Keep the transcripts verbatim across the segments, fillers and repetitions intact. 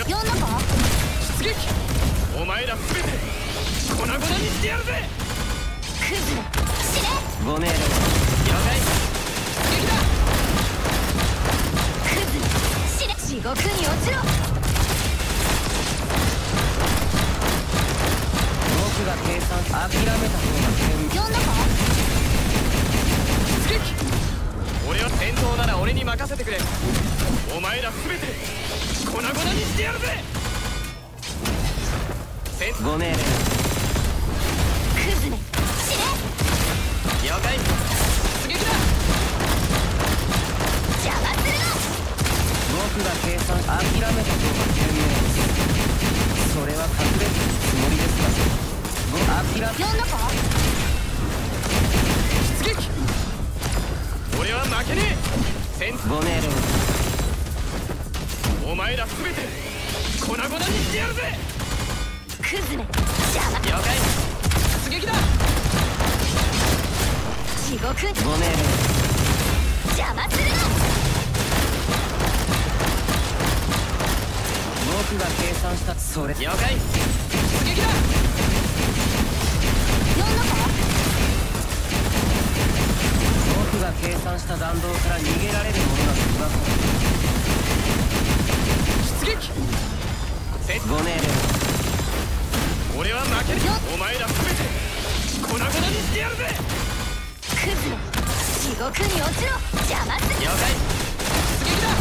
呼んだか。 出撃。お前ら全て粉々にしてやるぜ。 クズ死ね。 ご命令。 了解。出撃だ。 クズ死ね。地獄に落ちろ。 僕が計算諦めた方が賢呼んだか。 出撃。俺は戦闘なら俺に任せてくれ。お前ら全て粉々にしてやるぜ。 ご命令。 クズめ死ね。 了解。出撃だ。 邪魔するな。 僕が計算諦めた方が賢明です。それは隠れてるつもりですか。ご諦め。 呼んだか。 出撃。俺は負けねえ。戦ご命令。 お前ら全て粉々にしてやるぜ。 クズめ邪魔。 了解。出撃だ。 地獄にご命令。 邪魔するな。 僕が計算したそれ。 了解。出撃だ。 呼んだか。 僕が計算した弾道から逃げられるものが来ます。 出撃。せご命令。 俺は負ける。お前ら全て粉々にしてやるぜ。 クズめ地獄に落ちろ。邪魔する。 了解。出撃だ。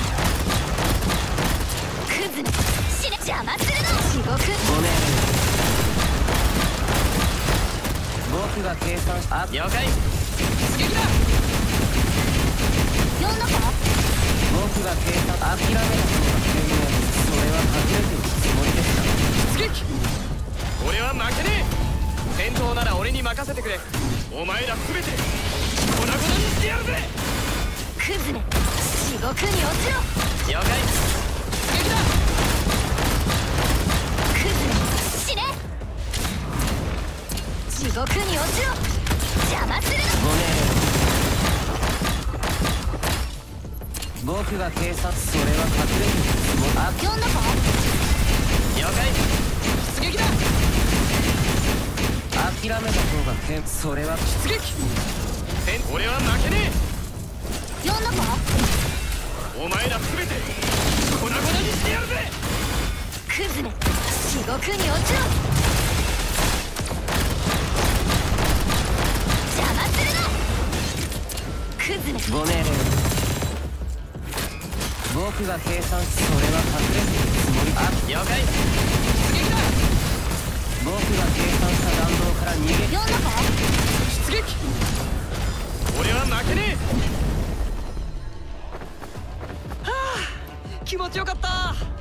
クズめ死ね。邪魔するな。地獄。 ご命令。僕が計算しあ了解。出撃だ。 呼んだか。 僕が計算諦めた方が賢明です。それは隠れているつもりでした。 出撃。俺は負けねえ。戦闘なら俺に任せてくれ。お前ら全て粉々にしてやるぜ。 クズめ地獄に落ちろ。 了解。出撃だ。 クズめ死ね。地獄に落ちろ。邪魔するな。 ご命令。僕が計算それは隠れているつもり。あ呼んだか。 了解。出撃だ。 諦めた方が賢それは出撃。戦俺は負けね呼んだか。 え。お前ら全て粉々にしてやるぜ。 クズめ地獄に落ちろ。邪魔するな。クズめご命令。僕が計算しそれは隠れているつもり。あ了解。出撃だ。 僕が計算した弾道から逃げ。 呼んだか。 出撃。俺は負けねえ。はあ気持ちよかった。